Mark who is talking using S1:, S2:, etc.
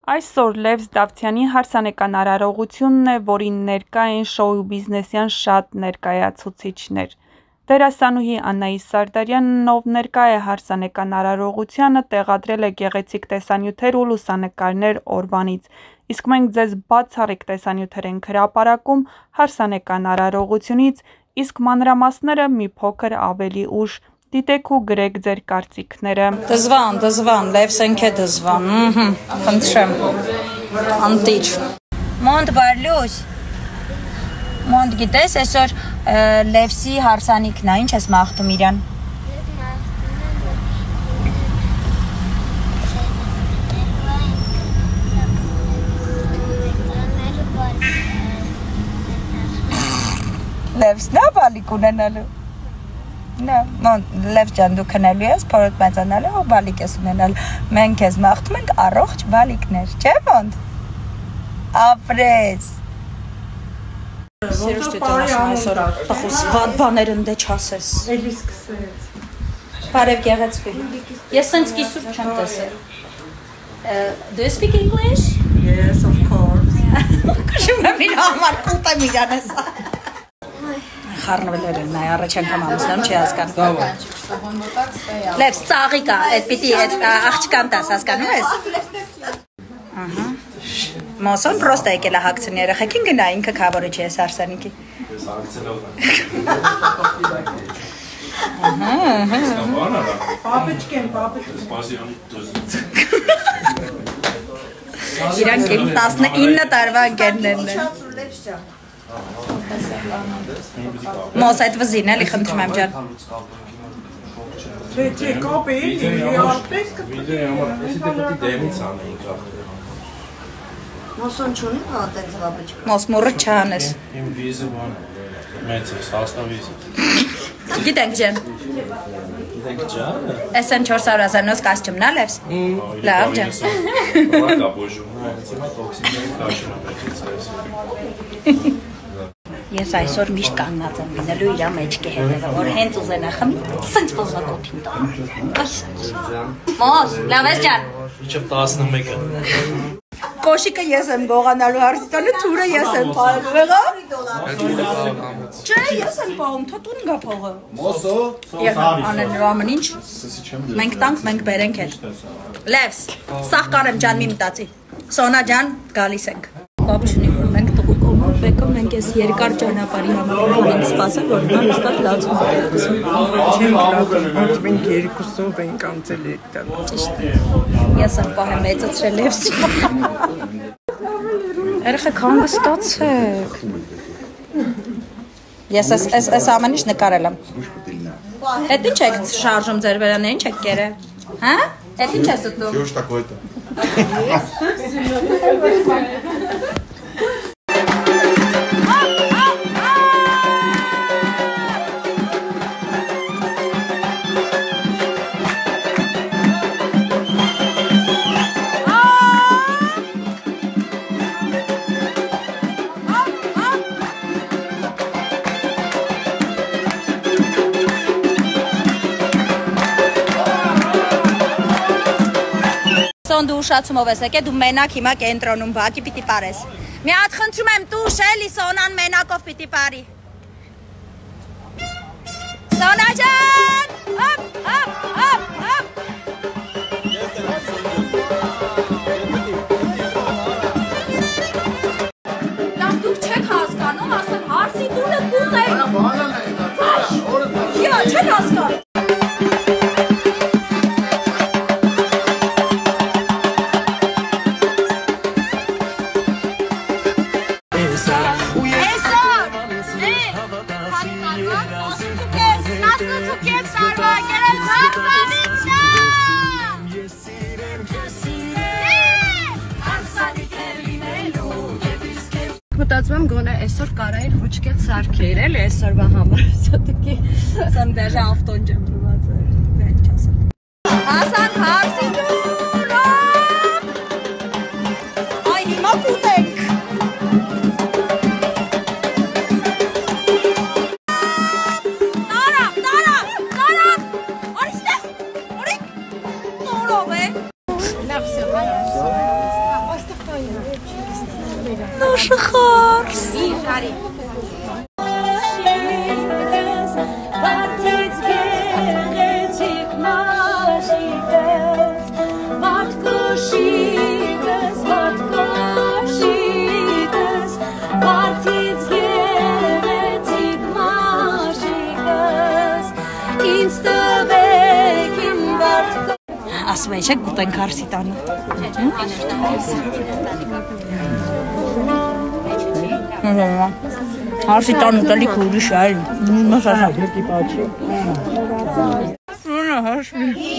S1: Այսօր Լեվս Դավթյանի հարսանեկան արարողությունն է, որին ներկա են շոու բիզնեսյան շատ ներկայացուցիչներ։ Դերասանուհի Աննայիս Սարդարյանն, ով ներկա է հարսանեկան արարողությանը, տեղադրել է գեղեցիկ տեսանյութեր ու լուսանկարներ օրվանից, իսկ մենք ձեզ բացառիկ տեսանյութեր ենք հրապարակում հարսանեկան արարողությունից, իսկ մանրամասները մի փոքր ավելի ուշ։ Դիտեք ու գրեք ձեր կարծիքները։
S2: Դզվան, Լևսենք է դզվան, խնդրեմ, անտիչ։ Մոնդ բարլուս, մոնդ գիտես, այսօր Լևսի հարսանիքն է, ինչ ես մաղթում իրան։ Լևսն է բալիկ ունենալու։ Լև ջան, դու քնելու ես, փորոտ մեծանալու ու բալիկ ես ունենալու։ Մենք ես մաղթում ենք առողջ բալիկներ, չէ՞ ոնդ։ Ապրես։ Սիրուշ դիտանասում այսօր տխուս վատ բաներ ընդե չասես։ Էլի սկսեց։ Բարև գեղեցկի։ Ես սենց կիսուր չեմ տեսել։ Do you speak English?
S3: Yes, of course.
S2: Կշում եմ իր համար կուտեմ իրան էսա։ Խառնվել են, նայ առաջ անգամ ամուսնանում չի հասկանում։ Լևս ծաղի կա, այդ պիտի աղջկան տաս, հասկանում ես։ Մոսոն պրոստա եկել է հագցնի երեխեքին գնա, ինքը քավորիչ է հարսանիքի։ Իրանք իմ 19 տարվա ընկերներն են։ Մոս այդ վզին էլի խնդրում եմ ջան։
S3: Չէ, կապ էլի, արտես կպտի։
S4: Մոսոն չունի հատենց վաբիչկա։
S2: Մոս մուրը չանես։
S5: Իմ վիզը բան մեծ է, հաստավիզը։
S2: Գիտենք ջան։
S5: Գիտենք ջանը։
S2: Էսեն 400,000-նոց կաստյումն է Լևս։ Լավ ջան։
S5: Բակա բոժում, հիմա տոքսինների քաշին է
S2: Ես այսօր միշտ կանգնած եմ լինելու իր մեջքի հետևը, որ հենց ուզենա խմի, սենց ոզնակոթին տա։ Մոս, լավ ես ջան։
S5: Իչև 11-ը։
S2: Կոշիկը ես եմ գողանալու հարսիտանը, թուրը ես եմ պահելու, վեղա։ Չէ, ես եմ պահում, թոտուն գա փողը։
S5: Մոսո,
S2: Անեն ռամն ինչ, մենք տանք, մենք բերենք էլ։ Լևս, սաղ կարեմ ջան մի մտացի, Սոնա ջան, գալիս ենք։ Կապ չունի, որ մենք տղու կողմով բեկում, մենք ես երկար ճանապարհի համար ենք սպասել, որ նա հստակ լացում է երկուսում։
S3: Չենք լավ, մենք երկուսով ենք անցել այդտեղ։
S2: Ճիշտ է։ Ես եմ պահեմ մեծացրել Լևսի։ Երեխեք հանգստացեք։ Ես այս ամեն ինչ նկարել եմ։ Էդ ինչ եք շարժում ձեր վերաները, ինչ եք կերել։ Հա? Էդ ինչ ես ուտում։
S6: Чего ж такое-то?
S2: Դու ուշացումով ես եկե, դու մենակ հիմա կենտրոնում բակի պիտի պարես։ Մի հատ խնդրում եմ տուշ էլի Սոնան մենակով պիտի պարի։ Սոնա ջան, հոպ։ Լավ դուք չեք հասկանում, ասեմ հարսի տունը կուտ է։ Յա, չեք հասկանում։
S4: Մտածում եմ գոնե այսօր կարայր հուչկետ սարքեր էլի այսօրվա համար, սոտիկի սամ դաժե ավտոն ջմրված է, դեն չասեմ։
S2: Հասան հարսի տունը։ Այ հիմա կուտենք։ Աշախարս։ Ասում եք գուտենք հարսի տանը։ Հարսի տանը ուտելիքը ուրիշ է, այլ մաս ասա։ Սոնա հաշվի։